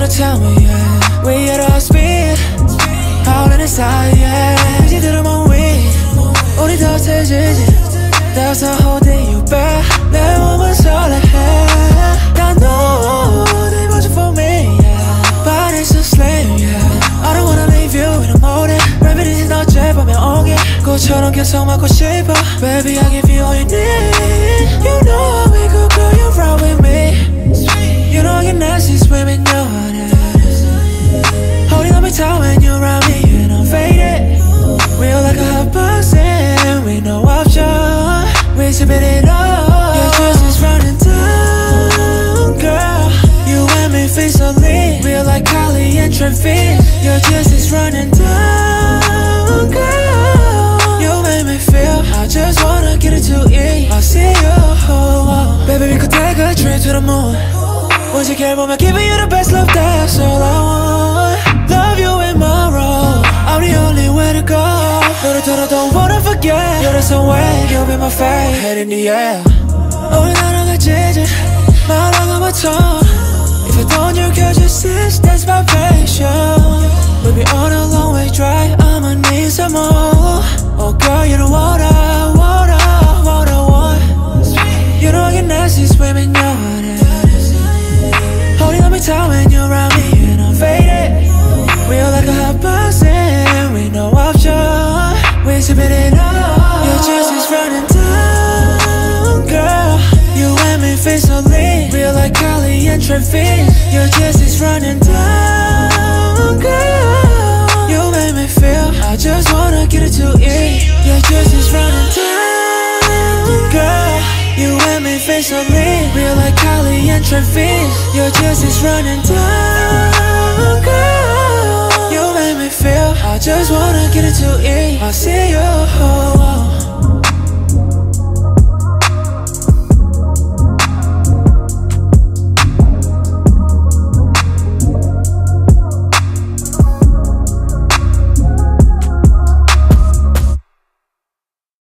tell me, yeah. We at our speed, howlin inside, yeah. 이제 들어만 위, 우리 따뜻해지지. That's the holding you back. 내 몸은 설레해. I know they watching for me, yeah. Body's so slim, yeah. I don't wanna leave you in the morning. reminiscin 어젯밤에 오게 꽃처럼 계속 맡고 싶어. Baby, I give you all you need. You know how we go, girl, you ride with me. You know I get nasty, swimming your heart is. Holding on me tight when you around me and I'm faded. Real like a hot-boxin, we no option. We spit it up. Your juice is running down, girl. You and me feel so lean. Real like Kylie and Travis. Your juice is running down, girl. You make me feel I just wanna get it to eat. I see you, baby, we could take a trip to the moon. Once you care about me, giving you the best love, that's all I want. Love you in my role, I'm the only way to go. 너를 들어 don't wanna forget. You're the same way, you'll be my fate. Head in the air. 우리 날아가지지 말아가 my tongue. If I don't, you catch your sense, that's my passion. We'll be on a long way drive, I'ma need some more. Oh girl, you know what I want. You know I get nasty, swimming your heart is. Holding on me tight when you're around me and I'm faded. Real like a hot-boxin, we no option. We spit it up. Your juice is running down, girl. You and me feel so lean. Real like Kylie and Travis. Your juice is running down, girl. You make me feel I just wanna get it to eat. Your juice is running down, girl. You and me feel so lean. Real like Kylie and Travis. Your juice is running down, girl. You make me feel I just wanna get it to eat. I see you.